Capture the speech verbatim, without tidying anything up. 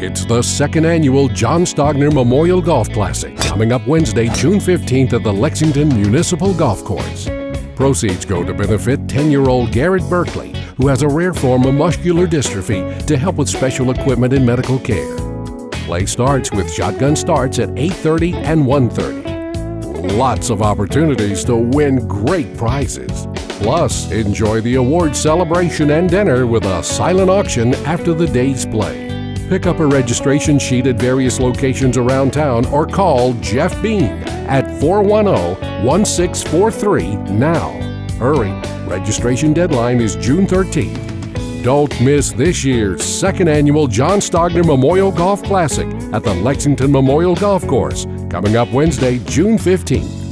It's the second annual John Stogner Memorial Golf Classic, coming up Wednesday, June fifteenth at the Lexington Municipal Golf Course. Proceeds go to benefit ten-year-old Garrett Berkeley, who has a rare form of muscular dystrophy, to help with special equipment and medical care. Play starts with shotgun starts at eight thirty and one thirty. Lots of opportunities to win great prizes. Plus, enjoy the awards celebration and dinner with a silent auction after the day's play. Pick up a registration sheet at various locations around town or call Jeff Bean at four one zero, one six four three now. Hurry, registration deadline is June thirteenth. Don't miss this year's second annual John Stogner Memorial Golf Classic at the Lexington Memorial Golf Course, coming up Wednesday, June fifteenth.